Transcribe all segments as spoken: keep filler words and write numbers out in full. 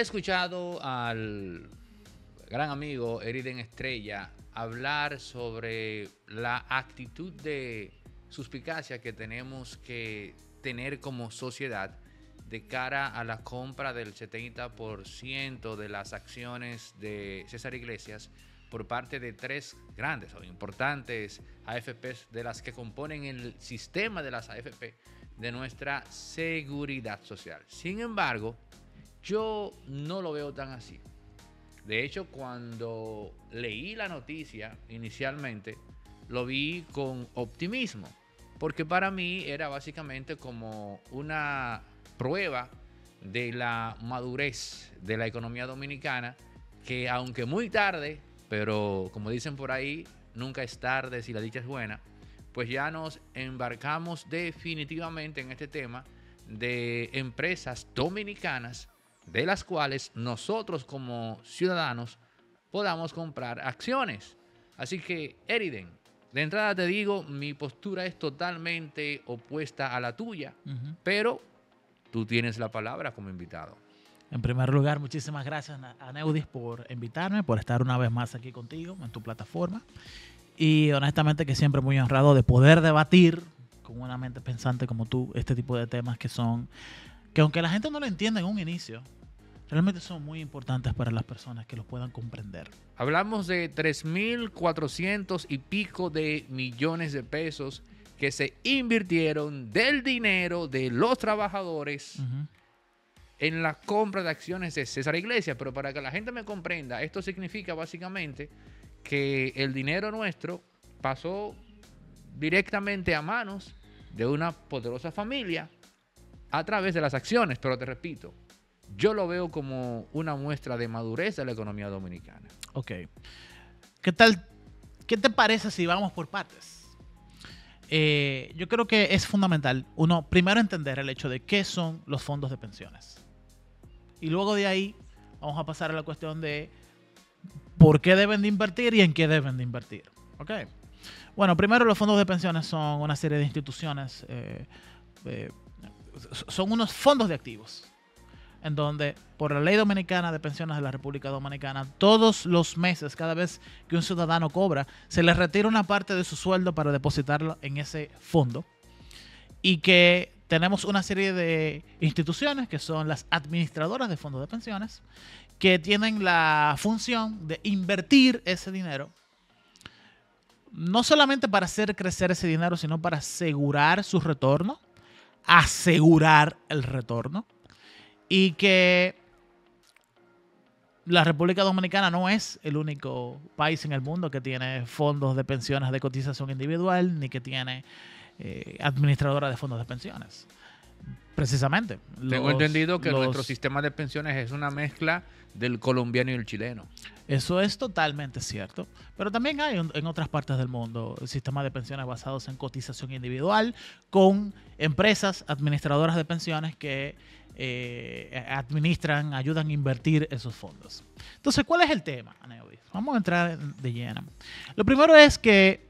escuchado al gran amigo Eriden Estrella hablar sobre la actitud de suspicacia que tenemos que tener como sociedad de cara a la compra del setenta por ciento de las acciones de César Iglesias por parte de tres grandes o importantes A F Pes de las que componen el sistema de las A F P de nuestra seguridad social. Sin embargo, yo no lo veo tan así. De hecho, cuando leí la noticia inicialmente, lo vi con optimismo, porque para mí era básicamente como una prueba de la madurez de la economía dominicana, que aunque muy tarde, pero como dicen por ahí, nunca es tarde si la dicha es buena, pues ya nos embarcamos definitivamente en este tema de empresas dominicanas de las cuales nosotros como ciudadanos podamos comprar acciones. Así que, Eriden, de entrada te digo, mi postura es totalmente opuesta a la tuya, uh-huh. pero tú tienes la palabra como invitado. En primer lugar, muchísimas gracias a Neudis por invitarme, por estar una vez más aquí contigo en tu plataforma. Y honestamente que siempre muy honrado de poder debatir con una mente pensante como tú este tipo de temas que son, que aunque la gente no lo entienda en un inicio, realmente son muy importantes para las personas que los puedan comprender. Hablamos de tres mil cuatrocientos y pico de millones de pesos que se invirtieron del dinero de los trabajadores uh-huh. en la compra de acciones de César Iglesias. Pero para que la gente me comprenda, esto significa básicamente que el dinero nuestro pasó directamente a manos de una poderosa familia a través de las acciones. Pero te repito, yo lo veo como una muestra de madurez de la economía dominicana. Ok. ¿Qué tal? ¿Qué te parece si vamos por partes? Eh, yo creo que es fundamental, uno, primero entender el hecho de qué son los fondos de pensiones. Y luego de ahí vamos a pasar a la cuestión de por qué deben de invertir y en qué deben de invertir. Ok. Bueno, primero los fondos de pensiones son una serie de instituciones, eh, eh, son unos fondos de activos, en donde por la ley dominicana de pensiones de la República Dominicana, todos los meses, cada vez que un ciudadano cobra, se le retira una parte de su sueldo para depositarlo en ese fondo. Y que tenemos una serie de instituciones que son las administradoras de fondos de pensiones, que tienen la función de invertir ese dinero, no solamente para hacer crecer ese dinero, sino para asegurar su retorno, asegurar el retorno. Y que la República Dominicana no es el único país en el mundo que tiene fondos de pensiones de cotización individual, ni que tiene eh, administradora de fondos de pensiones. Precisamente. Tengo los, entendido que los, nuestro sistema de pensiones es una mezcla del colombiano y el chileno. Eso es totalmente cierto. Pero también hay en otras partes del mundo sistemas de pensiones basados en cotización individual con empresas administradoras de pensiones que eh, administran, ayudan a invertir esos fondos. Entonces, ¿cuál es el tema, Neudis? Vamos a entrar de lleno. Lo primero es que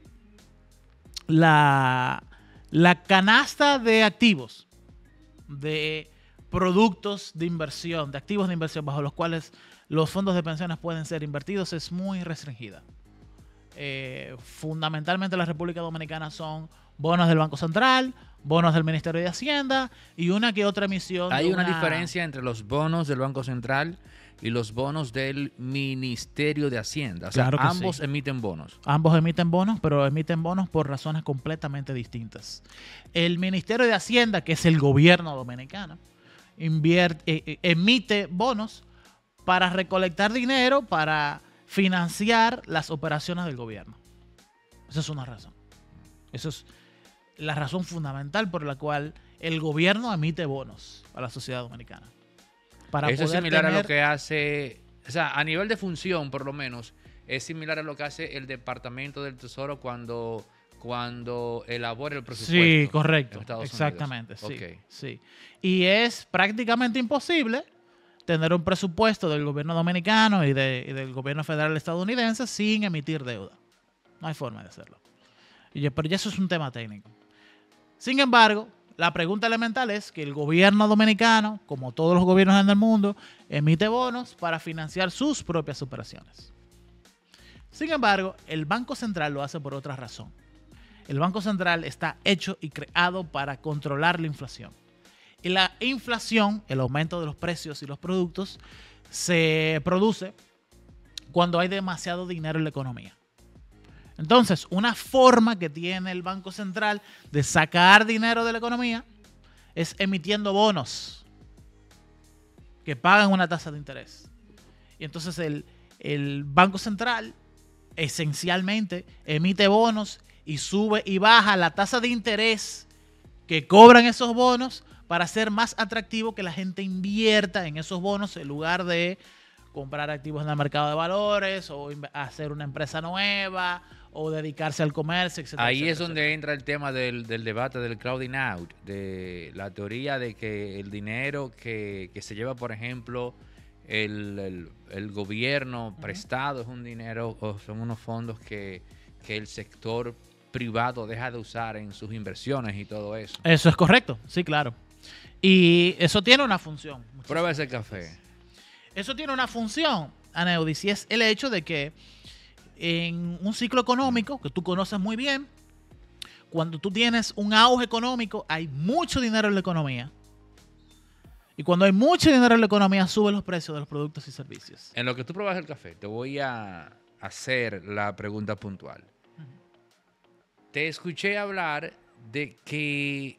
la, la canasta de activos, de productos de inversión, de activos de inversión bajo los cuales los fondos de pensiones pueden ser invertidos es muy restringida. Eh, fundamentalmente la República Dominicana son bonos del Banco Central, bonos del Ministerio de Hacienda y una que otra emisión. Hay una, una diferencia entre los bonos del Banco Central y los bonos del Ministerio de Hacienda. O sea, claro ambos sí. emiten bonos. Ambos emiten bonos, pero emiten bonos por razones completamente distintas. El Ministerio de Hacienda, que es el gobierno dominicano, invierte, eh, emite bonos para recolectar dinero para financiar las operaciones del gobierno. Esa es una razón. Esa es la razón fundamental por la cual el gobierno emite bonos a la sociedad dominicana. Para Eso poder es similar tener... a lo que hace, o sea, a nivel de función, por lo menos, es similar a lo que hace el Departamento del Tesoro cuando, cuando elabora el presupuesto. Sí, correcto. En Estados Exactamente, sí, okay. sí. Y es prácticamente imposible tener un presupuesto del gobierno dominicano y, de, y del gobierno federal estadounidense sin emitir deuda. No hay forma de hacerlo. Y, pero ya eso es un tema técnico. Sin embargo, la pregunta elemental es que el gobierno dominicano, como todos los gobiernos en el mundo, emite bonos para financiar sus propias operaciones. Sin embargo, el Banco Central lo hace por otra razón. El Banco Central está hecho y creado para controlar la inflación. Y la inflación, el aumento de los precios y los productos, se produce cuando hay demasiado dinero en la economía. Entonces, una forma que tiene el Banco Central de sacar dinero de la economía es emitiendo bonos que pagan una tasa de interés. Y entonces el, el Banco Central esencialmente emite bonos y sube y baja la tasa de interés que cobran esos bonos para hacer más atractivo que la gente invierta en esos bonos en lugar de comprar activos en el mercado de valores o hacer una empresa nueva o dedicarse al comercio, etcétera. Ahí etcétera, es donde etcétera. entra el tema del, del debate del crowding out, de la teoría de que el dinero que, que se lleva, por ejemplo, el, el, el gobierno uh-huh. prestado es un dinero o son unos fondos que, que el sector privado deja de usar en sus inversiones y todo eso. Eso es correcto, sí, claro. Y eso tiene una función. Prueba ese café. Eso tiene una función, Aneudis, y es el hecho de que en un ciclo económico que tú conoces muy bien, cuando tú tienes un auge económico, hay mucho dinero en la economía. Y cuando hay mucho dinero en la economía, suben los precios de los productos y servicios. En lo que tú pruebas el café, te voy a hacer la pregunta puntual. Uh-huh. Te escuché hablar de que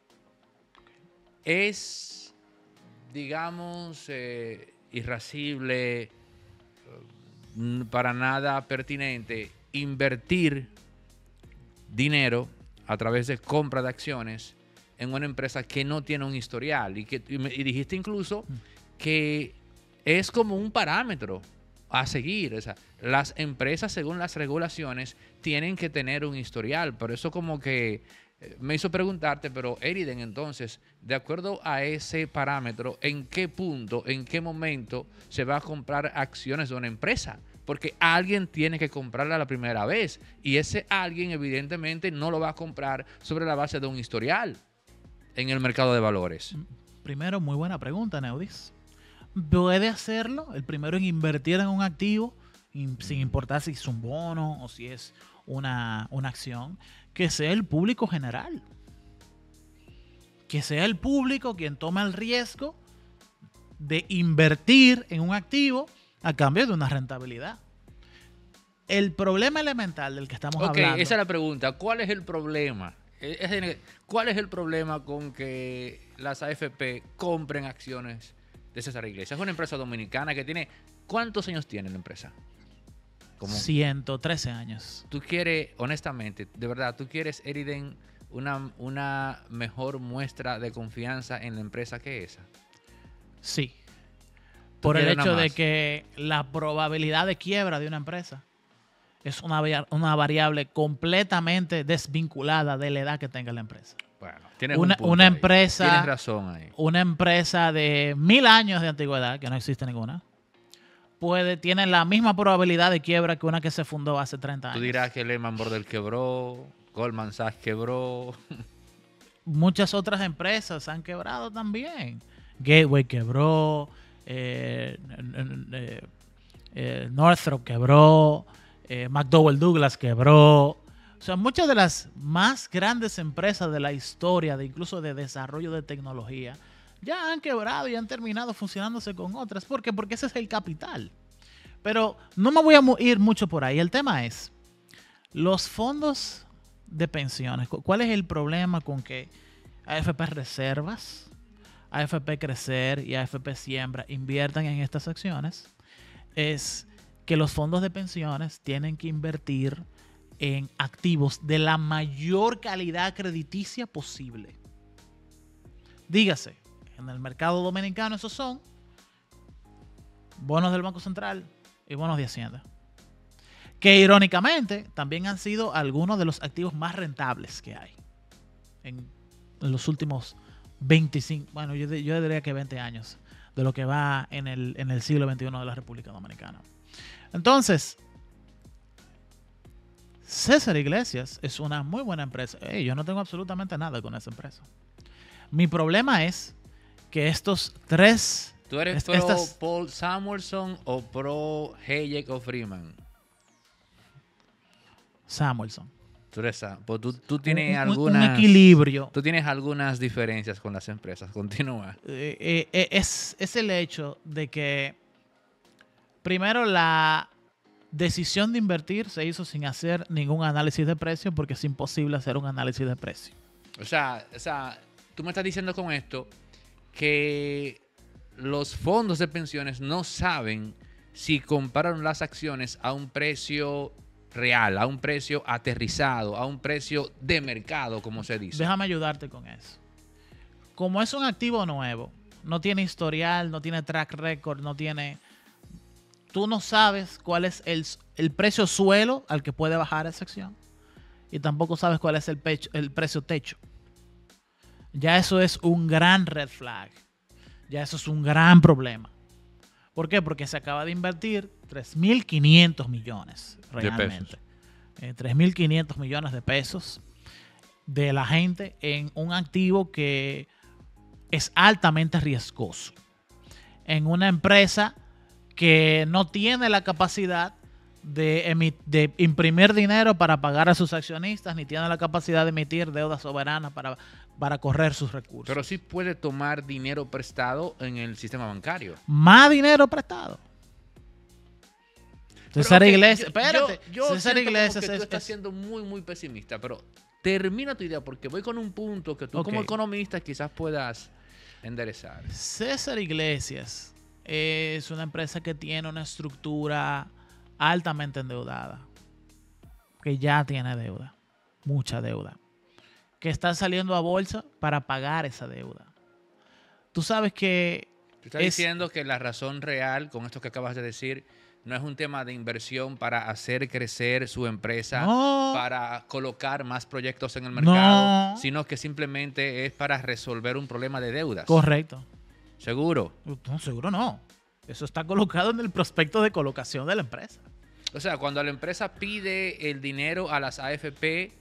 es, digamos, eh, irascible, para nada pertinente, invertir dinero a través de compra de acciones en una empresa que no tiene un historial. Y, que, y, me, y dijiste incluso que es como un parámetro a seguir. O sea, las empresas, según las regulaciones, tienen que tener un historial. Por eso como que me hizo preguntarte, pero Eriden, entonces, de acuerdo a ese parámetro, ¿en qué punto, en qué momento se va a comprar acciones de una empresa? Porque alguien tiene que comprarla la primera vez y ese alguien evidentemente no lo va a comprar sobre la base de un historial en el mercado de valores. Primero, muy buena pregunta, Neudis. ¿Puede hacerlo? El primero en invertir en un activo, sin importar si es un bono o si es una, una acción, que sea el público general. Que sea el público quien toma el riesgo de invertir en un activo a cambio de una rentabilidad. El problema elemental del que estamos okay, hablando... esa es la pregunta. ¿Cuál es el problema? ¿Cuál es el problema con que las A F P compren acciones de César Iglesias? Es una empresa dominicana que tiene... ¿Cuántos años tiene la empresa? Como ciento trece años. Tú quieres, honestamente, de verdad, tú quieres, Eriden, una, una mejor muestra de confianza en la empresa que esa. Sí. Por el hecho de que la probabilidad de quiebra de una empresa es una, una variable completamente desvinculada de la edad que tenga la empresa. Bueno, tienes una, un punto una ahí. empresa, tienes razón ahí. Una empresa de mil años de antigüedad, que no existe ninguna, puede, tiene la misma probabilidad de quiebra que una que se fundó hace treinta años. Tú dirás que Lehman Brothers quebró, Goldman Sachs quebró. Muchas otras empresas han quebrado también. Gateway quebró, eh, eh, eh, Northrop quebró, eh, McDonnell Douglas quebró. O sea, muchas de las más grandes empresas de la historia, de incluso de desarrollo de tecnología, ya han quebrado y han terminado fusionándose con otras. ¿Por qué? Porque ese es el capital. Pero no me voy a ir mucho por ahí. El tema es, los fondos de pensiones, ¿cuál es el problema con que A F P Reservas, A F P Crecer y A F P Siembra inviertan en estas acciones? Es que los fondos de pensiones tienen que invertir en activos de la mayor calidad crediticia posible. Dígase, en el mercado dominicano esos son bonos del Banco Central y bonos de Hacienda, que irónicamente también han sido algunos de los activos más rentables que hay en, en los últimos veinticinco, bueno, yo, yo diría que veinte años de lo que va en el, en el siglo veintiuno de la República Dominicana. Entonces, César Iglesias es una muy buena empresa. Hey, yo no tengo absolutamente nada con esa empresa. Mi problema es que estos tres... ¿Tú eres es- pro estas- Paul Samuelson o pro Hayek o Freeman? Samuelson. Tú eres Sam- pues tú, tú tienes Un- un- algunas... un equilibrio. Tú tienes algunas diferencias con las empresas. Continúa. Eh, eh, eh, es, es el hecho de que, primero, la decisión de invertir se hizo sin hacer ningún análisis de precio porque es imposible hacer un análisis de precio. O sea, o sea, tú me estás diciendo con esto que los fondos de pensiones no saben si compraron las acciones a un precio real, a un precio aterrizado, a un precio de mercado, como se dice. Déjame ayudarte con eso. Como es un activo nuevo, no tiene historial, no tiene track record, no tiene... Tú no sabes cuál es el, el precio suelo al que puede bajar esa acción y tampoco sabes cuál es el, pecho, el precio techo. Ya eso es un gran red flag. Ya eso es un gran problema. ¿Por qué? Porque se acaba de invertir tres mil quinientos millones realmente. Eh, tres mil quinientos millones de pesos de la gente en un activo que es altamente riesgoso. En una empresa que no tiene la capacidad de, emi- de imprimir dinero para pagar a sus accionistas, ni tiene la capacidad de emitir deuda soberana para, para correr sus recursos. Pero sí puede tomar dinero prestado en el sistema bancario. Más dinero prestado. Pero, César ok, Iglesias, yo- espérate. Yo, yo César siento como Iglesias que tú es- estás es- siendo muy, muy pesimista, pero termina tu idea porque voy con un punto que tú Ok. como economista quizás puedas enderezar. César Iglesias es una empresa que tiene una estructura altamente endeudada, que ya tiene deuda, mucha deuda, que está saliendo a bolsa para pagar esa deuda. Tú sabes que Tú estás es- diciendo que la razón real con esto que acabas de decir no es un tema de inversión para hacer crecer su empresa, No. para colocar más proyectos en el mercado, No. sino que simplemente es para resolver un problema de deudas. correcto. Seguro. No, seguro no. Eso está colocado en el prospecto de colocación de la empresa. O sea, cuando la empresa pide el dinero a las A F P,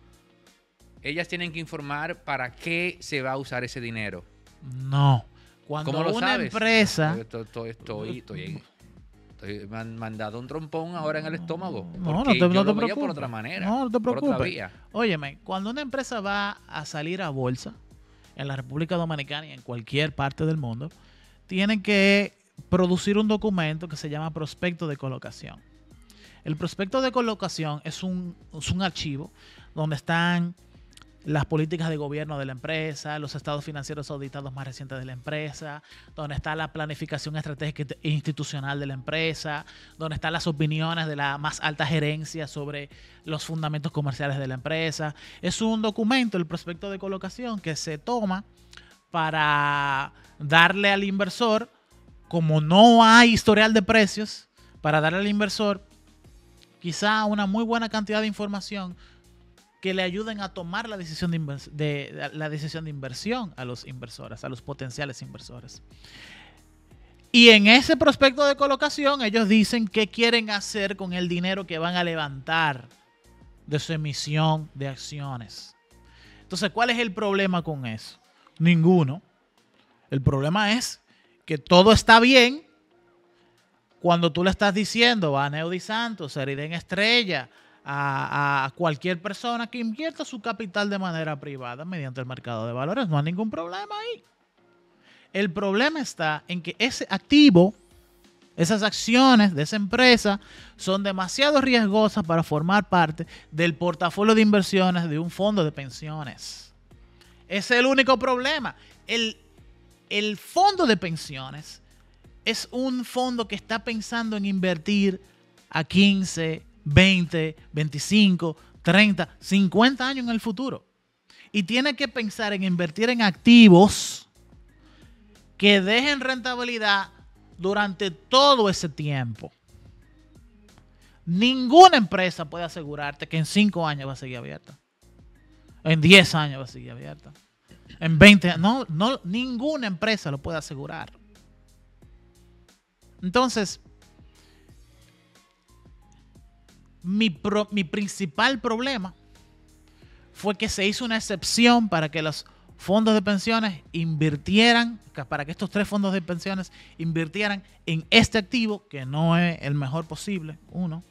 ellas tienen que informar para qué se va a usar ese dinero. No. Cuando ¿Cómo lo una sabes? empresa... Estoy, estoy, estoy, estoy, en- estoy- me han mandado un trompón ahora en el estómago. No, no porque te, no yo te lo veía preocupes. por otra manera. No, no te por otra preocupes. vía. Óyeme, cuando una empresa va a salir a bolsa en la República Dominicana y en cualquier parte del mundo, tienen que producir un documento que se llama prospecto de colocación. El prospecto de colocación es un, es un archivo donde están las políticas de gobierno de la empresa, los estados financieros auditados más recientes de la empresa, donde está la planificación estratégica e institucional de la empresa, donde están las opiniones de la más alta gerencia sobre los fundamentos comerciales de la empresa. Es un documento, el prospecto de colocación, que se toma para darle al inversor, como no hay historial de precios, para darle al inversor quizá una muy buena cantidad de información que le ayuden a tomar la decisión de, invers- de, de la decisión de inversión a los inversores, a los potenciales inversores. Y en ese prospecto de colocación ellos dicen qué quieren hacer con el dinero que van a levantar de su emisión de acciones. Entonces, ¿cuál es el problema con eso? Ninguno. El problema es que todo está bien cuando tú le estás diciendo a Neudi Santos, a Eriden Estrella, a, a cualquier persona que invierta su capital de manera privada mediante el mercado de valores. No hay ningún problema ahí. El problema está en que ese activo, esas acciones de esa empresa son demasiado riesgosas para formar parte del portafolio de inversiones de un fondo de pensiones. Ese es el único problema. El, el fondo de pensiones es un fondo que está pensando en invertir a quince, veinte, veinticinco, treinta, cincuenta años en el futuro. Y tiene que pensar en invertir en activos que dejen rentabilidad durante todo ese tiempo. Ninguna empresa puede asegurarte que en cinco años va a seguir abierta. En diez años va a seguir abierta. En veinte años. No, no, ninguna empresa lo puede asegurar. Entonces, mi, pro, mi principal problema fue que se hizo una excepción para que los fondos de pensiones invirtieran, para que estos tres fondos de pensiones invirtieran en este activo, que no es el mejor posible, uno,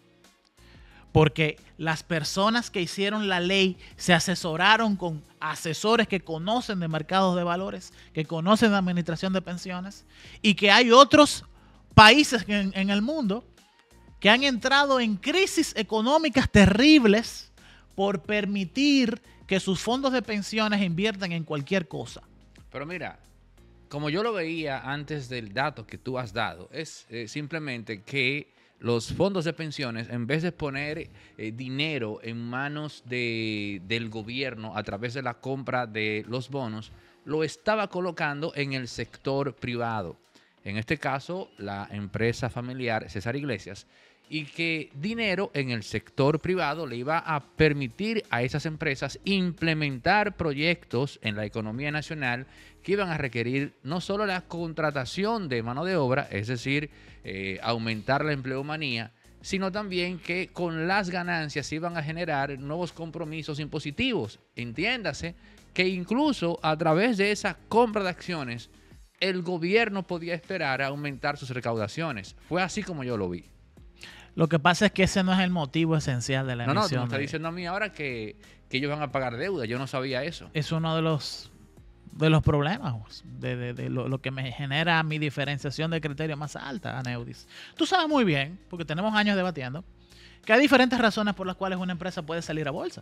porque las personas que hicieron la ley se asesoraron con asesores que conocen de mercados de valores, que conocen de administración de pensiones, y que hay otros países en, en el mundo que han entrado en crisis económicas terribles por permitir que sus fondos de pensiones inviertan en cualquier cosa. Pero mira, como yo lo veía antes del dato que tú has dado, es eh, simplemente que los fondos de pensiones, en vez de poner eh, dinero en manos de, del gobierno a través de la compra de los bonos, lo estaba colocando en el sector privado. En este caso, la empresa familiar César Iglesias, y que dinero en el sector privado le iba a permitir a esas empresas implementar proyectos en la economía nacional que iban a requerir no solo la contratación de mano de obra, es decir, eh, aumentar la empleomanía, sino también que con las ganancias se iban a generar nuevos compromisos impositivos. Entiéndase que incluso a través de esa compra de acciones, el gobierno podía esperar a aumentar sus recaudaciones. Fue así como yo lo vi. Lo que pasa es que ese no es el motivo esencial de la no, emisión. No, tú me estás de... diciendo a mí ahora que, que ellos van a pagar deuda. Yo no sabía eso. Es uno de los, de los problemas, de, de, de lo, lo que me genera mi diferenciación de criterio más alta, Aneudis. Tú sabes muy bien, porque tenemos años debatiendo, que hay diferentes razones por las cuales una empresa puede salir a bolsa.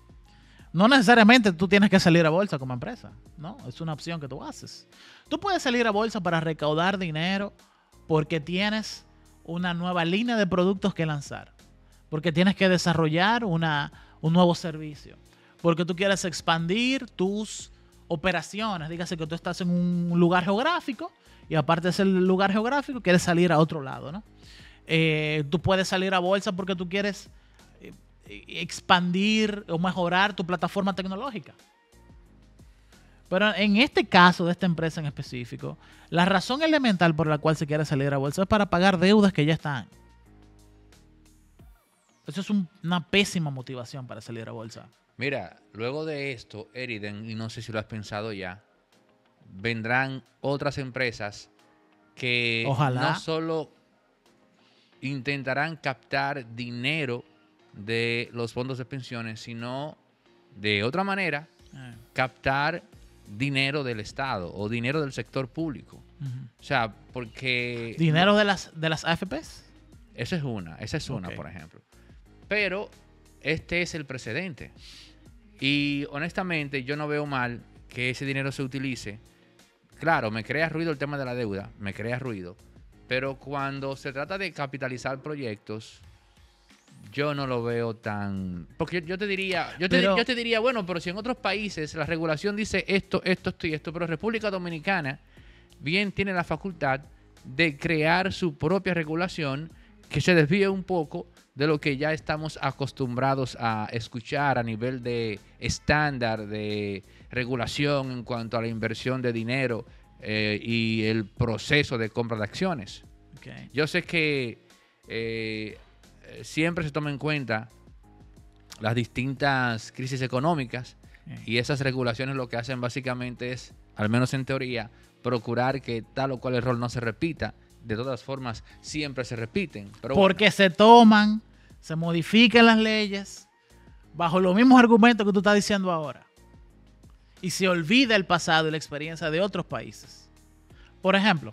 No necesariamente tú tienes que salir a bolsa como empresa, no, es una opción que tú haces. Tú puedes salir a bolsa para recaudar dinero porque tienes una nueva línea de productos que lanzar, porque tienes que desarrollar una, un nuevo servicio, porque tú quieres expandir tus operaciones. Dígase que tú estás en un lugar geográfico y aparte de ese lugar geográfico quieres salir a otro lado, ¿no? Eh, tú puedes salir a bolsa porque tú quieres eh, expandir o mejorar tu plataforma tecnológica. Pero en este caso de esta empresa en específico, la razón elemental por la cual se quiere salir a bolsa es para pagar deudas que ya están. Eso es un, una pésima motivación para salir a bolsa. Mira, luego de esto, Eriden, y no sé si lo has pensado ya, vendrán otras empresas que Ojalá. no solo intentarán captar dinero de los fondos de pensiones, sino de otra manera eh. captar dinero del Estado o dinero del sector público. Uh-huh. O sea, porque... ¿Dinero de las, de las A F Pes? Esa es una, esa es una, okay. por ejemplo. Pero este es el precedente. Y honestamente yo no veo mal que ese dinero se utilice. Claro, me crea ruido el tema de la deuda, me crea ruido. Pero cuando se trata de capitalizar proyectos, yo no lo veo tan... Porque yo, yo te diría, yo te, pero, yo te diría, bueno, pero si en otros países la regulación dice esto, esto, esto y esto, pero República Dominicana bien tiene la facultad de crear su propia regulación que se desvíe un poco de lo que ya estamos acostumbrados a escuchar a nivel de estándar de regulación en cuanto a la inversión de dinero eh, y el proceso de compra de acciones. Okay. Yo sé que eh, siempre se toma en cuenta las distintas crisis económicas okay. y esas regulaciones lo que hacen básicamente es, al menos en teoría, procurar que tal o cual error no se repita. De todas formas, siempre se repiten. Pero Porque bueno. se toman, se modifican las leyes bajo los mismos argumentos que tú estás diciendo ahora. Y se olvida el pasado y la experiencia de otros países. Por ejemplo,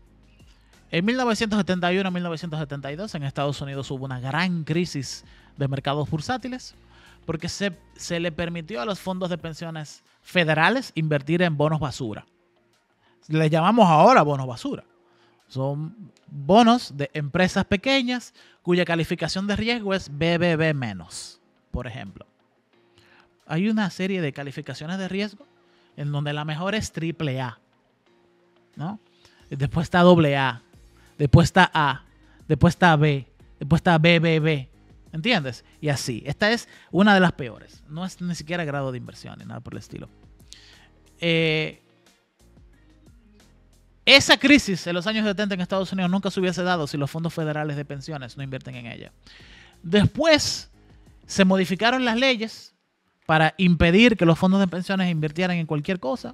en mil novecientos setenta y uno a mil novecientos setenta y dos en Estados Unidos hubo una gran crisis de mercados bursátiles porque se, se le permitió a los fondos de pensiones federales invertir en bonos basura. Le llamamos ahora bonos basura. Son bonos de empresas pequeñas cuya calificación de riesgo es B B B menos, por ejemplo. Hay una serie de calificaciones de riesgo en donde la mejor es triple A, ¿no? Después está doble A, después está A, después está B, después está B B B, ¿entiendes? Y así. Esta es una de las peores. No es ni siquiera grado de inversión ni nada por el estilo. Eh... Esa crisis en los años setenta en Estados Unidos nunca se hubiese dado si los fondos federales de pensiones no invierten en ella. Después se modificaron las leyes para impedir que los fondos de pensiones invirtieran en cualquier cosa.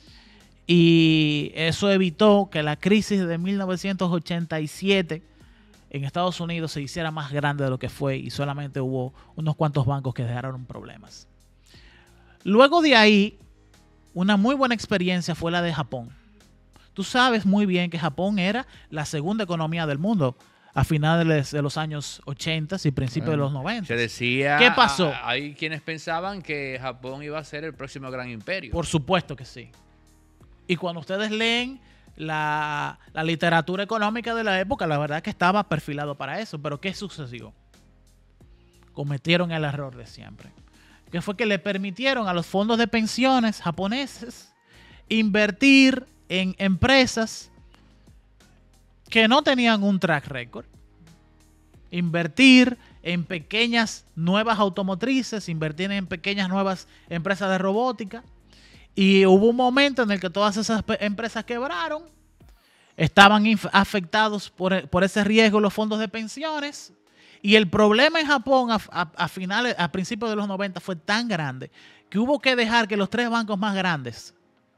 Y eso evitó que la crisis de mil novecientos ochenta y siete en Estados Unidos se hiciera más grande de lo que fue y solamente hubo unos cuantos bancos que dejaron problemas. Luego de ahí, una muy buena experiencia fue la de Japón. Tú sabes muy bien que Japón era la segunda economía del mundo a finales de los años ochenta y principios bueno, de los noventa. Se decía, ¿qué pasó? Hay quienes pensaban que Japón iba a ser el próximo gran imperio. Por supuesto que sí. Y cuando ustedes leen la, la literatura económica de la época, la verdad es que estaba perfilado para eso. Pero ¿qué sucedió? Cometieron el error de siempre. Que fue que le permitieron a los fondos de pensiones japoneses invertir en empresas que no tenían un track record. Invertir en pequeñas nuevas automotrices, invertir en pequeñas nuevas empresas de robótica. Y hubo un momento en el que todas esas empresas quebraron, estaban afectados por, por ese riesgo los fondos de pensiones. Y el problema en Japón a, a, a finales, a principios de los noventa fue tan grande que hubo que dejar que los tres bancos más grandes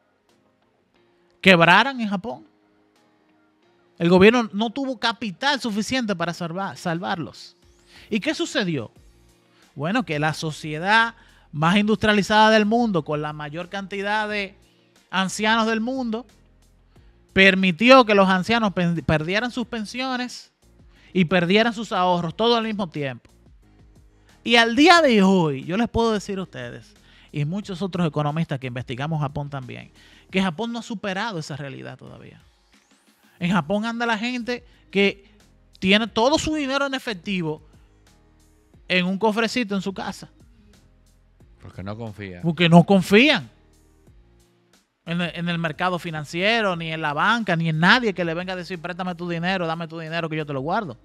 quebraran en Japón. El gobierno no tuvo capital suficiente para salvar, salvarlos. ¿Y qué sucedió? Bueno, que la sociedad más industrializada del mundo, con la mayor cantidad de ancianos del mundo, permitió que los ancianos perdieran sus pensiones y perdieran sus ahorros todo al mismo tiempo. Y al día de hoy, yo les puedo decir a ustedes, y muchos otros economistas que investigamos Japón también, que Japón no ha superado esa realidad todavía. En Japón anda la gente que tiene todo su dinero en efectivo en un cofrecito en su casa. Porque no confían. Porque no confían en el, en el mercado financiero, ni en la banca, ni en nadie que le venga a decir, préstame tu dinero, dame tu dinero que yo te lo guardo.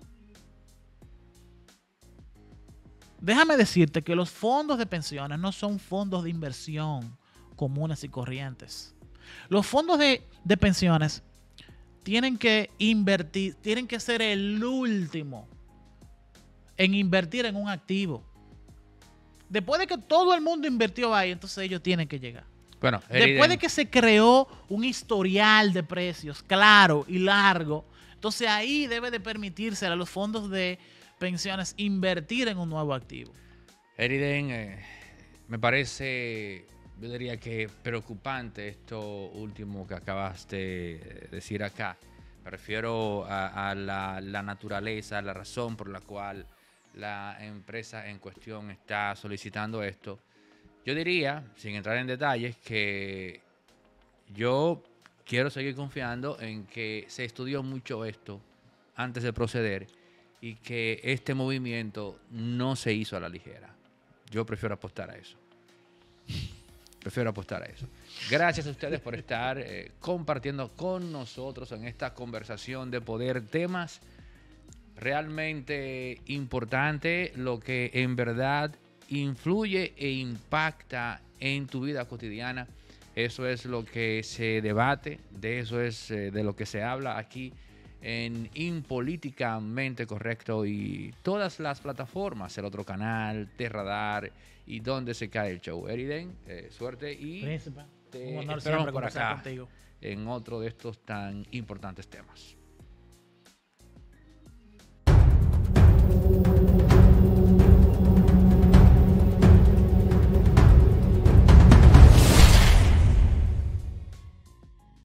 Déjame decirte que los fondos de pensiones no son fondos de inversión comunes y corrientes. Los fondos de, de pensiones tienen que invertir, tienen que ser el último en invertir en un activo. Después de que todo el mundo invirtió ahí, entonces ellos tienen que llegar. Bueno, después de que se creó un historial de precios claro y largo, entonces ahí debe de permitirse a los fondos de pensiones invertir en un nuevo activo. Eriden, eh, me parece, yo diría que preocupante esto último que acabas de decir acá. Me refiero a, a la, la naturaleza, la razón por la cual la empresa en cuestión está solicitando esto. Yo diría, sin entrar en detalles, que yo quiero seguir confiando en que se estudió mucho esto antes de proceder y que este movimiento no se hizo a la ligera. Yo prefiero apostar a eso. Prefiero apostar a eso. Gracias a ustedes por estar eh, compartiendo con nosotros en esta conversación de poder temas realmente importante, lo que en verdad influye e impacta en tu vida cotidiana. Eso es lo que se debate, de eso es eh, de lo que se habla aquí en Impolíticamente Correcto y todas las plataformas, el otro canal, T-Radar y donde se cae el show. Eriden, eh, suerte y Príncipe, te un honor esperamos siempre por acá contigo en otro de estos tan importantes temas.